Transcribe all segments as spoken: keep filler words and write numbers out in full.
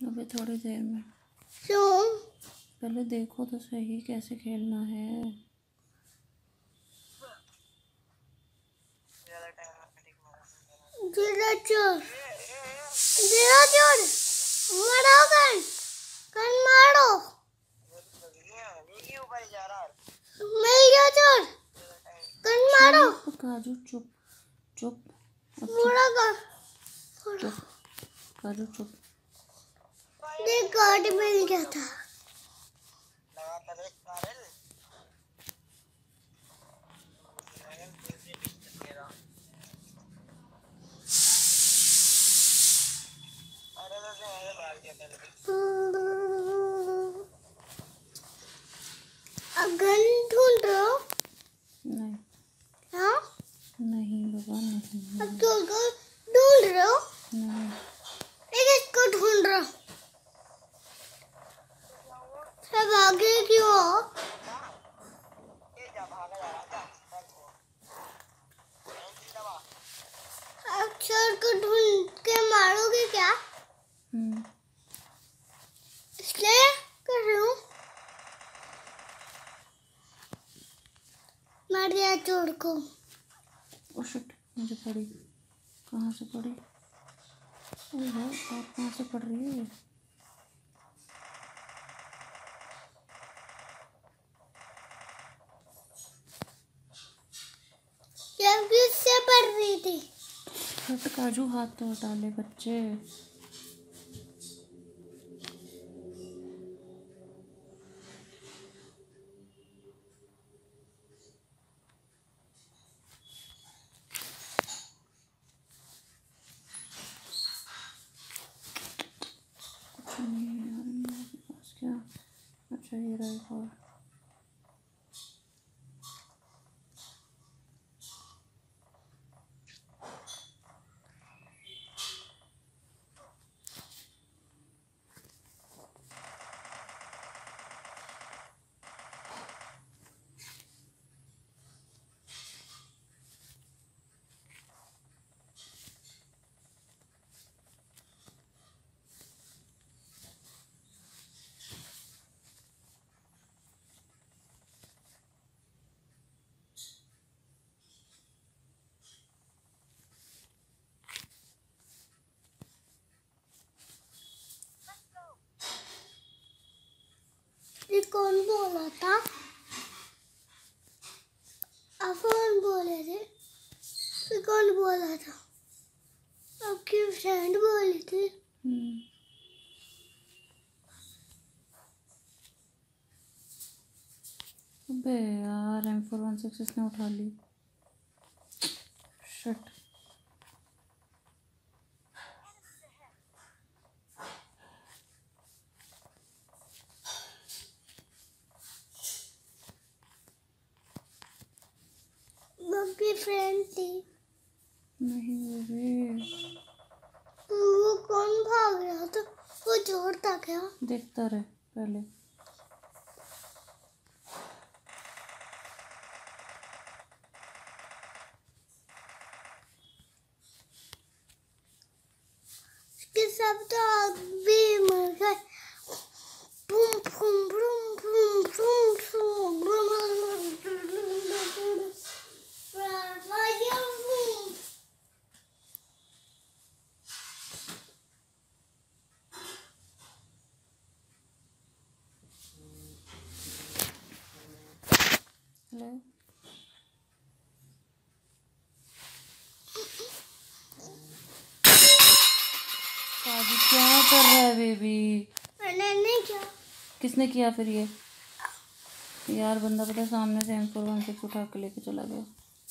अबे थोड़ी देर में। क्यों? पहले देखो तो सही कैसे खेलना है। जीरा चोर जीरा चोर मारो गन गन मारो मेरा चोर गन मारो। काजू चुप चुप पूरा गन चुप काजू चुप। देख कार्ड मिल गया था। गन ढूंढ रहे हो? नहीं। हाँ? नहीं बाबा नहीं। अब तो गन ढूंढ रहे हो? नहीं। एक इसको ढूंढ रहा हूँ। सब आगे क्यों हो? अक्षर को ढूंढ के मारोगे क्या? हम्म। इसलिए कर रही हूँ। मार दिया चोर को। ओ शिट मुझे पड़ी। कहाँ से पड़ी? ओह और कहाँ से पड़ रही है ये? जब किससे पड़ रही थी? हट काजू हाथ तो हटा ले बच्चे। कुछ नहीं है यार मेरे पास क्या। अच्छा ये रहा एक और। ये कौन बोला था? आप कौन बोले थे? ये कौन बोला था? आपकी फ्रेंड बोली थी। हम्म। अबे यार एम फोर वन सिक्स इसने उठा ली। शिट। आपकी फ्रेंड थी। नहीं बेबी। वो कौन भाग रहा था? वो चोर था क्या? देखता रहे पहले। इसके सब तो अभी मर गए। Boom boom boom boom boom boom boom. Hello काजू क्या कर रहा है बेबी? मैंने नहीं किया। किसने किया फिर ये? यार बंदा पता सामने से एम फोर वन सिक्स उठा के लेके चला गया।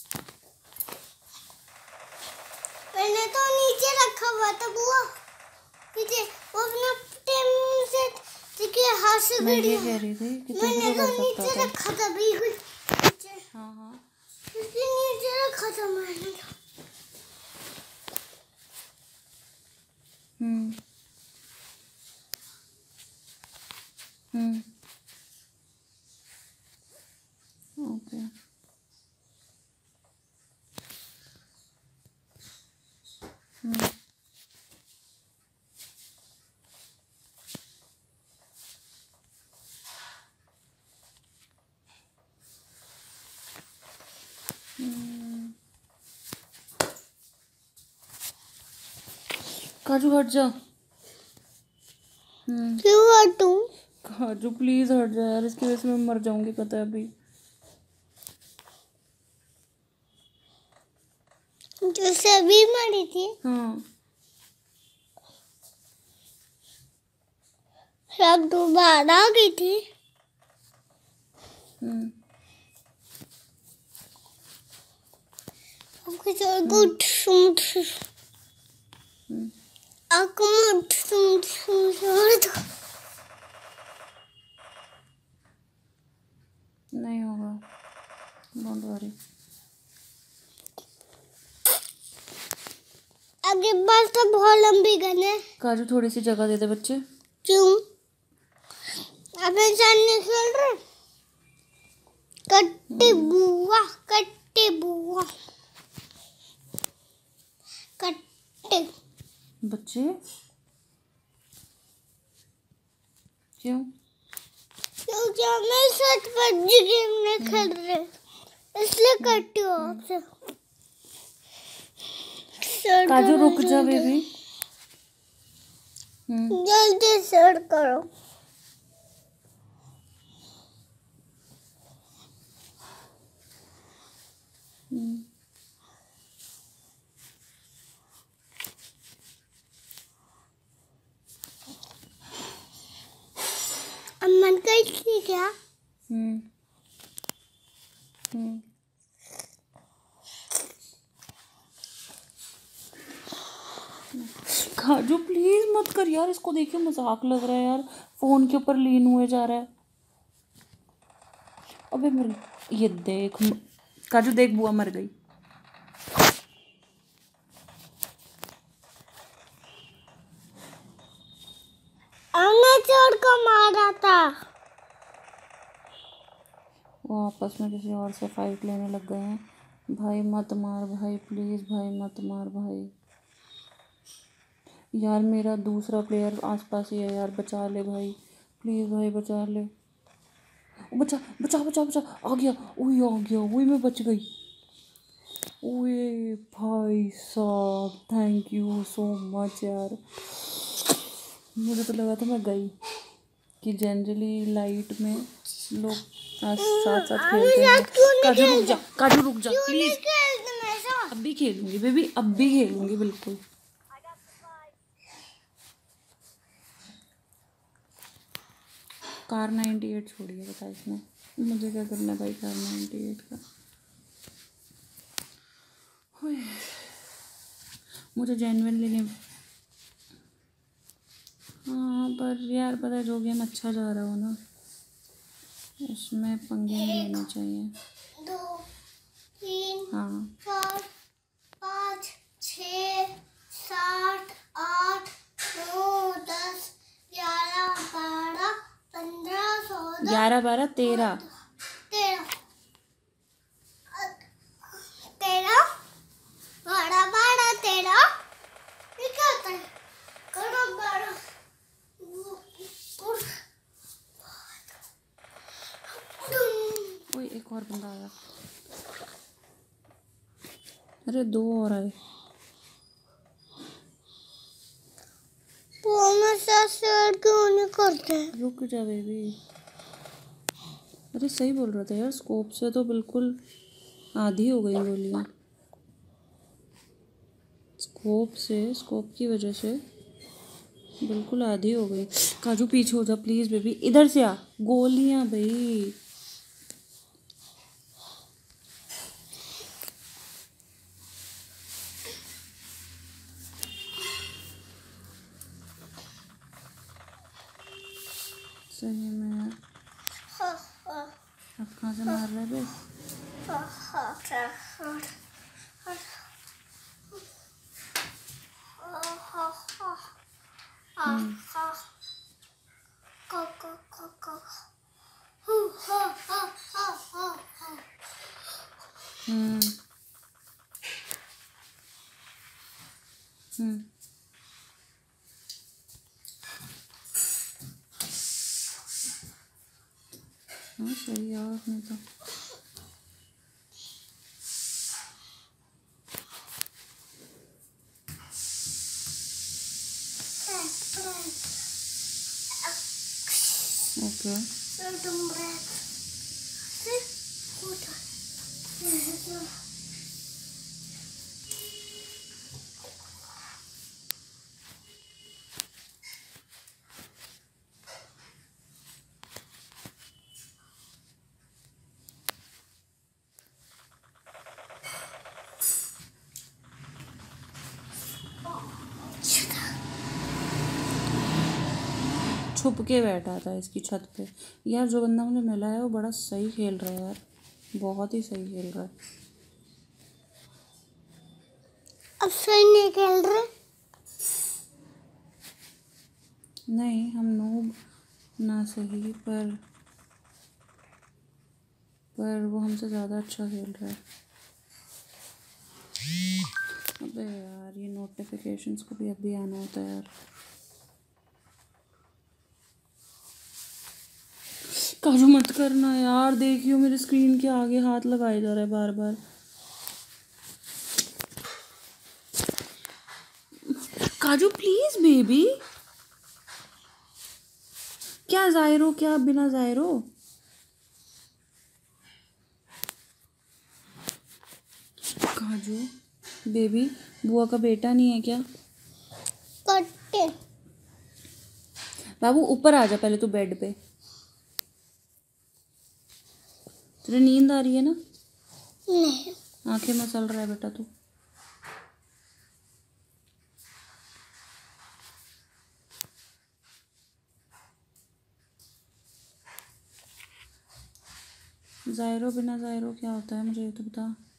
मैंने तो नीचे रखा हुआ था बुआ। नीचे वो अपना टेम से देखिए हाथ से मैं गिर ये गया। कह रही थी कि तू मैंने भी तो तो कर सकता नीचे था। रखा था बिल्कुल नीचे। हाँ हाँ इसके नीचे रखा था मैंने तो। हम्म हम्म ओके। हम्म काजू हट जा। हम्म क्यों हटूं? काजू प्लीज हट जा यार, इसकी वजह से मैं मर जाऊंगी पता है अभी। जैसे अभी मरी थी। हाँ सब दोबारा आ गई थी। हम्म आपके चल गुड सुन अकमट सुन सुन नहीं होगा, डोंट वरी। आगे बार तो बहुत लंबी गन है। काजू थोड़ी सी जगह दे दे बच्चे। क्यों? अपने साथ नहीं खेल रहे? कट्टे बुआ, कट्टे बुआ, कट्टे बच्चे क्यों? क्योंकि हमें साथ पबजी गेम नहीं खेल रहे, इसलिए कट्टे हो आपसे। काजू रुक जा बेबी। हम्म जल्दी सर करो। हम्म अम्मन कैसी क्या? हम्म हम्म काजू प्लीज मत कर यार, इसको देखिए मजाक लग रहा है यार, फोन के ऊपर लीन हुए जा रहा है। अबे मर, ये देख म... काजू देख बुआ मर गई। हमने चोर को मारा था। वो आपस में किसी और से फाइट लेने लग गए हैं। भाई मत मार भाई, प्लीज भाई मत मार भाई। यार मेरा दूसरा प्लेयर आसपास ही है यार, बचा ले भाई प्लीज भाई, बचा ले। बचा बचा बचा बचा, आ गया, ओए आ गया, वही मैं बच गई। ओए भाई साहब थैंक यू सो मच यार, मुझे तो लगा था मैं गई। कि जनरली लाइट में लोग साथ साथ खेलते हैं। काजू रुक जा, काजू रुक जा प्लीज। अब भी खेलूंगी बेबी, अब भी खेलूंगी बिल्कुल। कार नाइन्टी एट छोड़िए बता, इसमें मुझे क्या करना है भाई कार नाइन्टी एट का। मुझे जेन्युइनली नहीं, हाँ पर यार पता है जो गेम अच्छा जा रहा हो ना उसमें पंगे नहीं लेने चाहिए। दो तीन हाँ चार पाँच छः सात आठ नौ दस ग्यारह बारह पंद्रह सोलह ग्यारह बारह तेरह तेरह तेरह बारह बारह तेरह। ये क्या होता है? करो बारह ओए एक और बंदा आया, अरे दो और आए। वो हमें साथ शेयर क्यों नहीं करते? रुक जा बेबी, अरे सही बोल रहा था यार, स्कोप से तो बिल्कुल आधी हो गई गोलियाँ, स्कोप से स्कोप की वजह से बिल्कुल आधी हो गई। काजू पीछे हो जा प्लीज बेबी, इधर से आ, गोलियाँ भाई। सही में यार, अब कहाँ से मार रहे बे? हम्म हम्म हाँ सही यार, नहीं तो ओके फिर तुम ब्रेक फिर उठा छुप के बैठा था इसकी छत पे। यार जो बंदा मुझे मिला है वो बड़ा सही खेल रहा है यार, बहुत ही सही खेल रहा है। अब फिर नहीं खेल रहे। नहीं हम नूब ना सही, पर पर वो हमसे ज़्यादा अच्छा खेल रहा है। अबे यार ये नोटिफिकेशंस को भी अभी आना होता है यार। काजू मत करना यार, देखियो मेरे स्क्रीन के आगे हाथ लगाए जा रहा है बार बार। काजू प्लीज बेबी। क्या जायरो, क्या बिना जायरो? काजू बेबी, बुआ का बेटा नहीं है क्या? कट्टे बाबू ऊपर आ जा पहले तू बेड पे। तुझे नींद आ रही है ना? नहीं आंखें मसल रहा है बेटा तू। जायरो बिना जायरो क्या होता है मुझे ये तो बता।